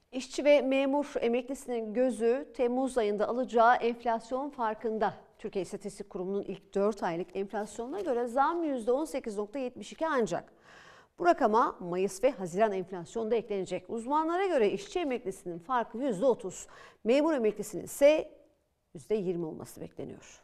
İşçi ve memur emeklisinin gözü Temmuz ayında alacağı enflasyon farkında. Türkiye İstatistik Kurumu'nun ilk 4 aylık enflasyonuna göre zam %18,72 ancak. Bu rakama Mayıs ve Haziran enflasyonu da eklenecek. Uzmanlara göre işçi emeklisinin farkı %30, memur emeklisinin ise %20 olması bekleniyor.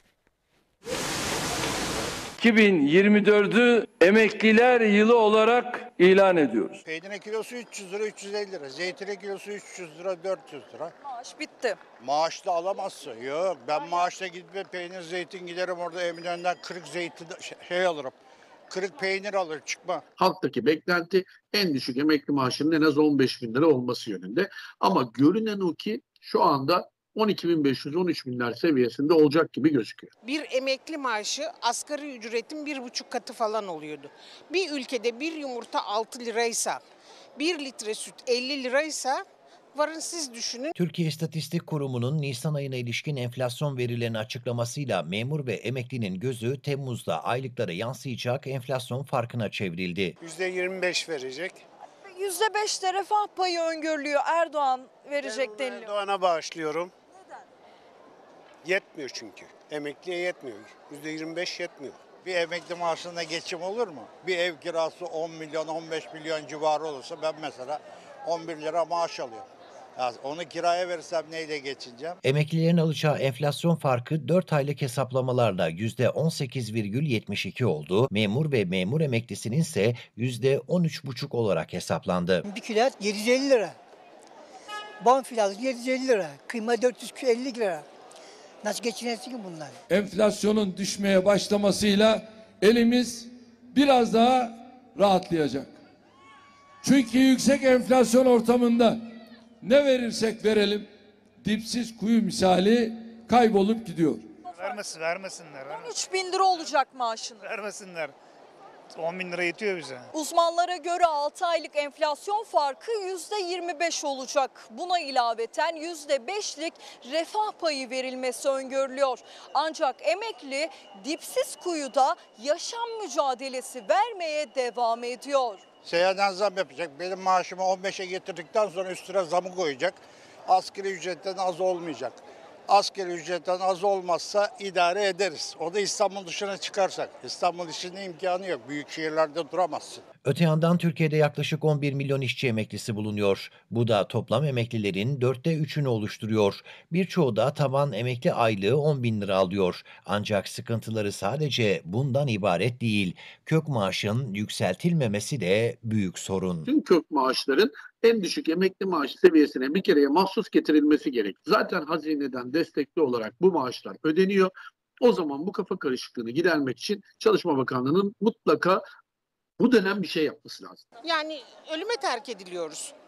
2024'ü emekliler yılı olarak ilan ediyoruz. Peynirin kilosu 300 lira, 350 lira. Zeytinin kilosu 300 lira, 400 lira. Maaş bitti. Maaşla alamazsın. Yok, ben maaşla gidip peynir, zeytin giderim orada Eminönü'nden 40 zeytin alırım. 40 peynir alır çıkma. Halktaki beklenti en düşük emekli maaşının en az 15 bin lira olması yönünde. Ama görünen o ki şu anda 12.500-13 binler seviyesinde olacak gibi gözüküyor. Bir emekli maaşı asgari ücretin 1,5 katı falan oluyordu. Bir ülkede bir yumurta 6 liraysa, 1 litre süt 50 liraysa varın siz düşünün. Türkiye İstatistik Kurumu'nun Nisan ayına ilişkin enflasyon verilerini açıklamasıyla memur ve emeklinin gözü Temmuz'da aylıklara yansıyacak enflasyon farkına çevrildi. %25 verecek. %5 de refah payı öngörülüyor. Erdoğan verecek deniliyor. Erdoğan'a bağışlıyorum. Yetmiyor çünkü. Emekliye yetmiyor. %25 yetmiyor. Bir emekli maaşına geçim olur mu? Bir ev kirası 10 milyon, 15 milyon civarı olursa ben mesela 11 lira maaş alıyorum. Yani onu kiraya verirsem neyle geçineceğim? Emeklilerin alacağı enflasyon farkı 4 aylık hesaplamalarla %18,72 oldu. Memur ve memur emeklisinin ise %13,5 olarak hesaplandı. Bir kilo 750 lira. Bonfile 750 lira. Kıyma 450 lira. Nasıl geçinesin ki bunlar? Enflasyonun düşmeye başlamasıyla elimiz biraz daha rahatlayacak. Çünkü yüksek enflasyon ortamında ne verirsek verelim dipsiz kuyu misali kaybolup gidiyor. Vermesinler. 13 bin lira olacak maaşını. Vermesinler. 10 bin lira yetiyor bize. Uzmanlara göre 6 aylık enflasyon farkı %25 olacak. Buna ilaveten %5'lik refah payı verilmesi öngörülüyor. Ancak emekli dipsiz kuyuda yaşam mücadelesi vermeye devam ediyor. Seyahatten zam yapacak. Benim maaşımı 15'e getirdikten sonra üstüne zamı koyacak. Asgari ücretten az olmayacak. Asgari ücretten az olmazsa idare ederiz. O da İstanbul dışına çıkarsak. İstanbul dışında imkanı yok. Büyük şehirlerde duramazsın. Öte yandan Türkiye'de yaklaşık 11 milyon işçi emeklisi bulunuyor. Bu da toplam emeklilerin 3'ünü oluşturuyor. Birçoğu da taban emekli aylığı 10 bin lira alıyor. Ancak sıkıntıları sadece bundan ibaret değil. Kök maaşın yükseltilmemesi de büyük sorun. Tüm kök maaşların en düşük emekli maaşı seviyesine bir kereye mahsus getirilmesi gerek. Zaten hazineden destekli olarak bu maaşlar ödeniyor. O zaman bu kafa karışıklığını gidermek için Çalışma Bakanlığı'nın mutlaka bu dönem bir şey yapması lazım. Yani ölüme terk ediliyoruz.